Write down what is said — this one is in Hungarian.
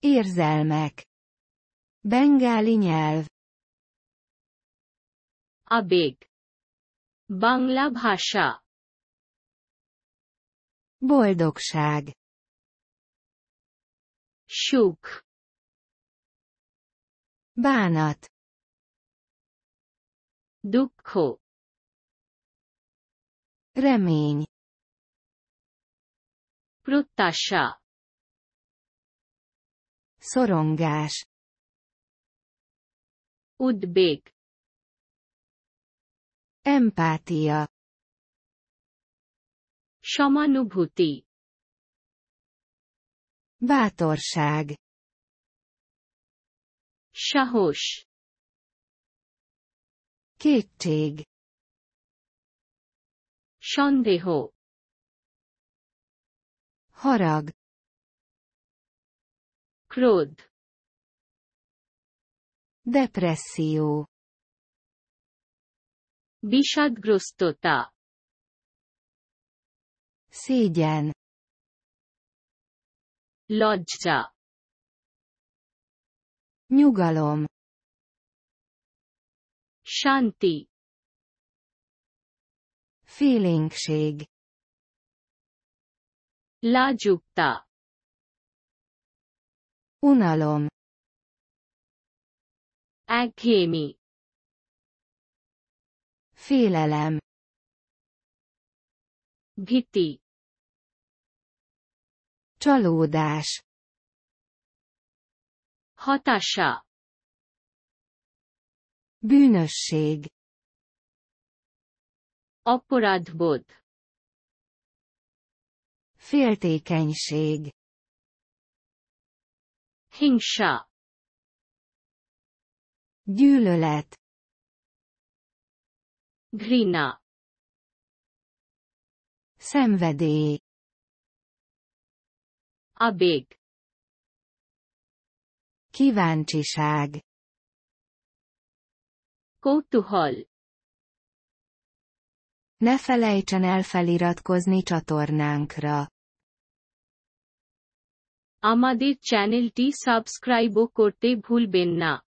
Érzelmek. Bengáli nyelv. আবেগ, বাংলা ভাষা। Boldogság. সুখ, Bánat. দুঃখ, Remény. প্রত্যাশা, Szorongás. উদ্বেগ, Empátia. সমানুভূতি, Bátorság. সাহস, Kétség. সন্দেহ, Harag. ক্রোধ, Depresszió. বিষাদগ্রস্ততা, Szégyen. লজ্জা, Nyugalom. শান্তি, Félénkség. লাজুকতা, Unalom. একঘেয়েমি, Félelem. ভীতি, Csalódás. হতাশা, Bűnösség. অপরাধবোধ, Féltékenység. হিংসা, Gyűlölet. ঘৃণা, Szenvedély. আবেগ, Kíváncsiság. কৌতূহল। Ne felejtsen el feliratkozni csatornánkra. আমাদের চ্যানেলটি সাবস্ক্রাইবও করতে ভুলবেন না।